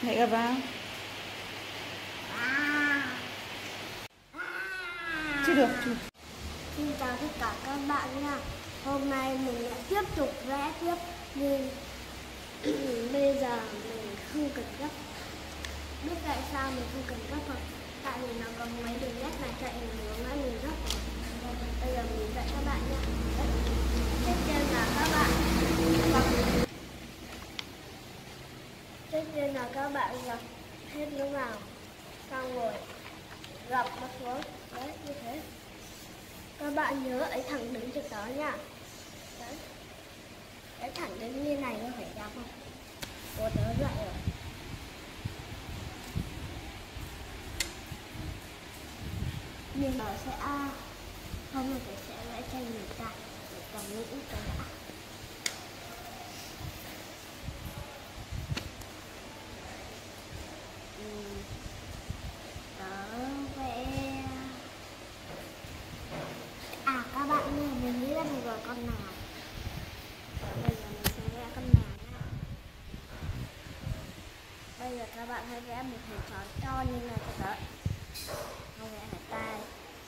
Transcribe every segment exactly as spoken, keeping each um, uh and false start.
Mẹ gặp vào. Chưa được, chưa. Xin chào tất cả các bạn nha. Hôm nay mình lại tiếp tục vẽ tiếp nên bây giờ mình không cần gấp. Biết tại sao mình không cần gấp không? Tại vì nó có mấy đường nét này chạy hướng ấy mình gấp rồi. Bây giờ mình dạy các bạn nha. Trước tiên là các bạn Trước tiên là các bạn gập hết nó vào, xong rồi gập nó xuống, đấy như thế. Các bạn nhớ ấy thẳng đứng trước đó nha. Đấy, ấy thẳng đứng như này có phải ra không? Cô tớ dạy rồi. Nhưng nó sẽ A, không là phải sẽ vẽ cho người ta để còn những cái đã. Đó vẽ. À các bạn ơi, mình nghĩ là mình gọi con nào. Bây giờ mình sẽ vẽ con nào nha. Bây giờ các bạn hãy vẽ một hình tròn tròn như này cho đỡ. Không vẽ phải tay.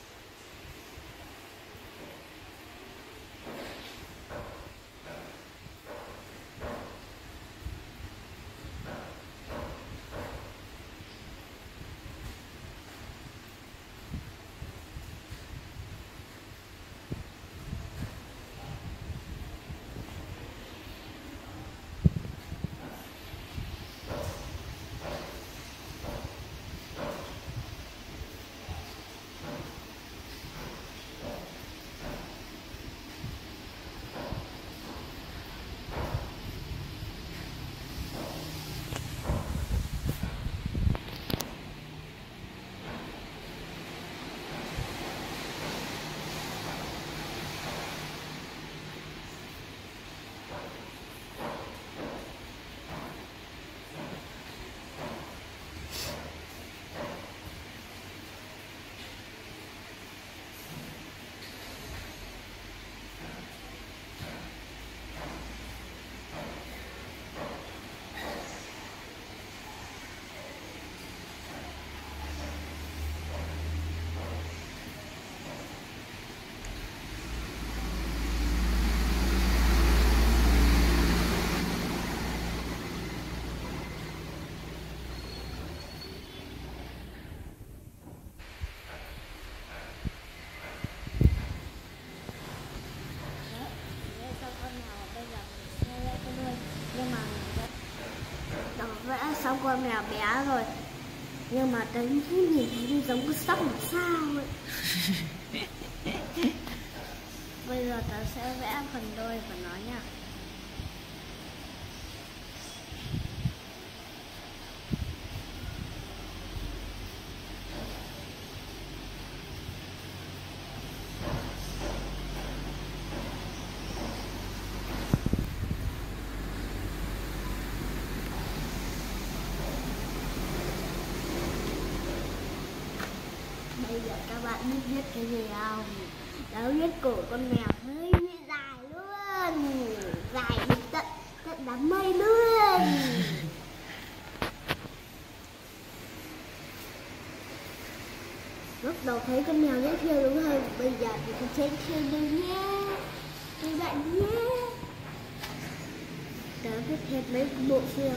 Vẽ xong con mèo bé rồi, nhưng mà tớ nhìn thấy giống cái sóc một sao ấy. Bây giờ tớ sẽ vẽ phần đuôi của nó nha. Bây giờ các bạn biết viết cái gì không? Đó, viết cổ con mèo hơi bị dài luôn, dài đến tận tận đám mây luôn. Lúc đầu thấy con mèo dễ thương đúng không? Bây giờ thì con dễ thương đâu nhé, các bạn nhé. Tớ viết hết mấy bộ xương.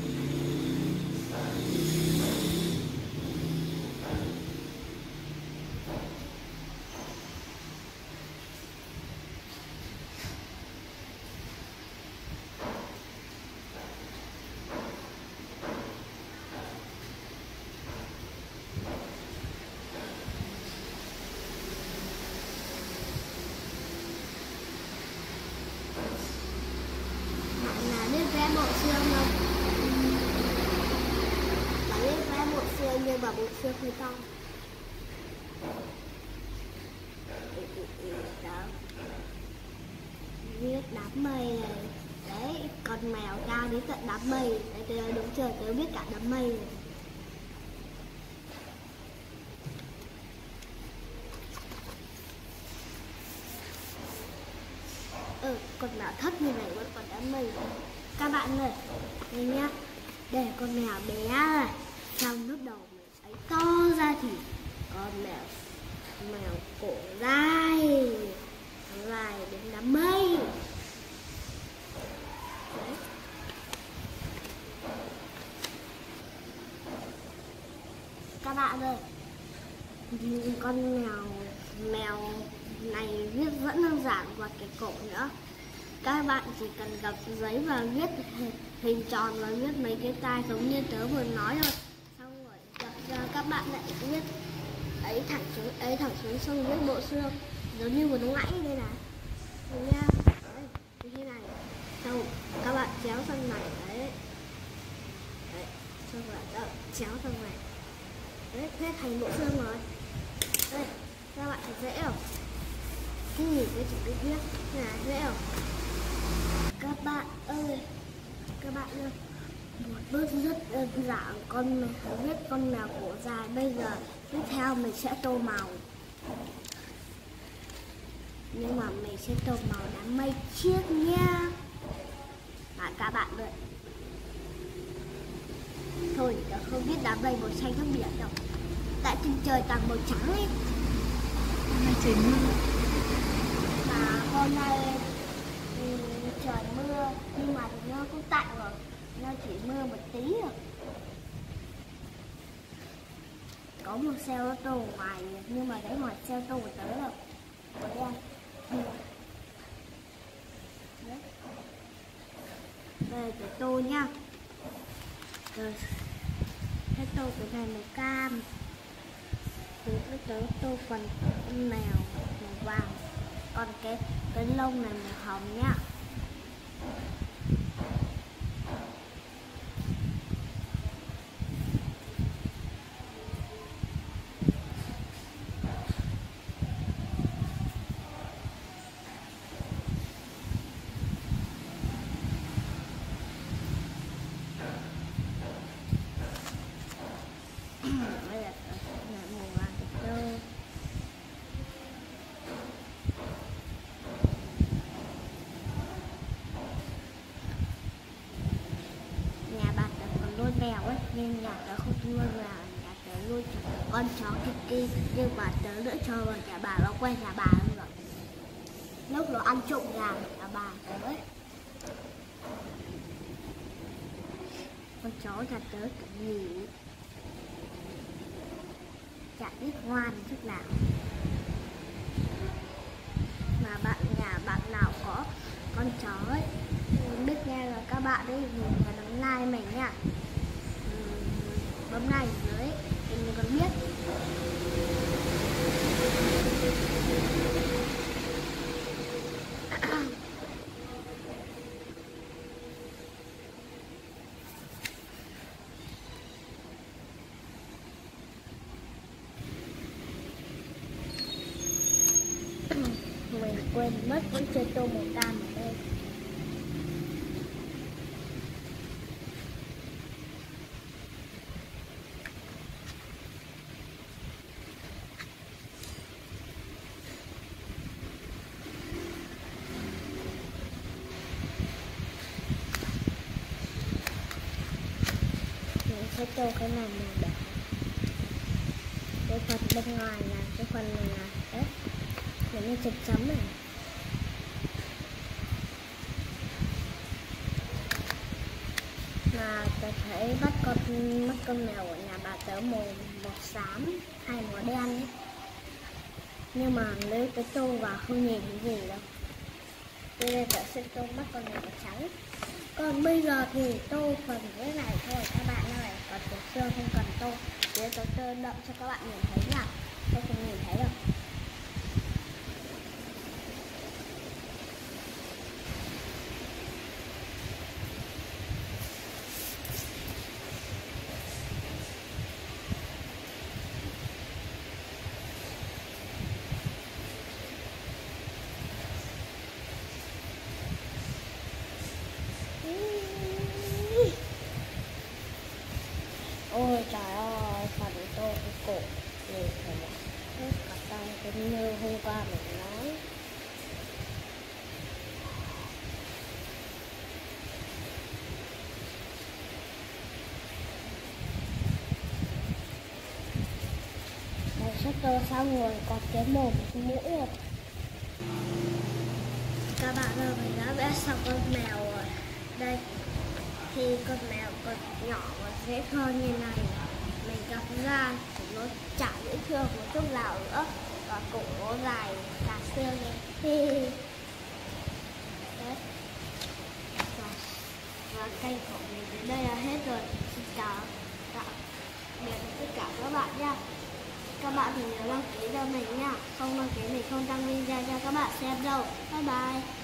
Vẽ bộ xương không? Bạn biết vẽ bộ xương nhưng mà bộ xương hơi to. Đó. Viết đám mây này. Đấy, con mèo cao đến tận đám mây. Đấy, tớ đúng chưa? Tớ biết cả đám mây này. Ừ, con mèo thấp như này vẫn còn đám mây. Các bạn ơi, đây nhá. Đây là con mèo bé này. Xong lúc đầu mình ấy to ra thì con mèo mèo cổ dài dài đến đám mây. Đấy. Các bạn ơi, con mèo mèo này viết vẫn đơn giản và cái cổ nữa. Các bạn chỉ cần gặp giấy và viết hình tròn và viết mấy cái tai giống như tớ vừa nói thôi. Xong rồi gặp các bạn lại viết ấy thẳng xuống ấy thẳng xuống xong viết bộ xương giống như vừa nó ngãy đây này. Được nha. Đấy, như thế này. Xong các bạn chéo sang này đấy. Đấy, xong rồi đó, chéo sang này. Đấy, hết thành bộ xương rồi. Đây, các bạn thấy dễ không? Cái gì cái chữ cái viết này dễ không? Các bạn ơi, các bạn ơi, một bước rất đơn giản con mèo viết con mèo cổ dài. Bây giờ tiếp theo mình sẽ tô màu, nhưng mà mình sẽ tô màu đám mây chiếc nha. À, các bạn ơi, thôi tớ không biết đám mây màu xanh khác biển đâu, tại trên trời toàn màu trắng ấy. Hôm nay trời mưa. Mà hôm nay trời mưa nhưng mà nó cũng tạnh rồi, nó chỉ mưa một tí rồi. Có một xe ô tô ngoài nhưng mà đấy ngoài xe ô tô của tớ rồi. Đấy không? Đấy. Đây tớ tô nhá. Rồi cái tô cái này màu cam. Tớ tớ tô phần con mèo màu vàng. Còn cái cái lông này màu hồng nhá. Đây là màu vàng tơ. Nhà bạn tớ còn nuôi mèo ấy nên nhà tớ không nuôi mèo, nhà tớ nuôi con chó Kiki, nhưng mà tớ đỡ cho vào nhà bà, nó quen nhà bà luôn rồi. Lúc nó ăn trộm gà nhà bà tớ ấy. Con chó nhà tớ kiểu gì chả biết ngoan chút nào. Mà bạn nhà bạn nào có con chó ấy, biết nghe là các bạn ấy mình phải bấm like mình nha, bấm like dưới thì mình còn biết. Mình quên mất vẫn chơi tô màu cam ở đây. Mình sẽ tô cái này màu đỏ. Cái phần bên ngoài là cái phần này là đấy, giống như chấm chấm này. Mà tớ thấy bắt con mắt con mèo ở nhà bà tớ màu màu xám hay màu đen ấy, nhưng mà nếu tớ tô vào không nhìn thấy gì đâu. Cho nên tớ sẽ tô mắt con mèo màu trắng. Còn bây giờ thì tô phần cái này thôi các bạn ơi, còn phần xương không cần tô, để tớ tô đậm cho các bạn nhìn thấy nha. Tôi không nhìn thấy đâu. Ôi trời ơi, phần tô cái cổ thì phải hết cả tay. rồi xong rồi có cái mồm mũi rồi. Các bạn ơi, mình đã vẽ xong con mèo rồi. Đây, thì con mèo còn nhỏ và dễ thương như này, mình gặp ra thì nó chả dễ thương một chút nào nữa, và cổ nó dài cả xương này. Đấy. Và kênh của mình đến đây là hết rồi. Xin chào tạm biệt tất cả các bạn nha. Các bạn thì nhớ đăng ký cho mình nha. Không đăng ký mình không đăng video cho các bạn xem đâu. Bye bye.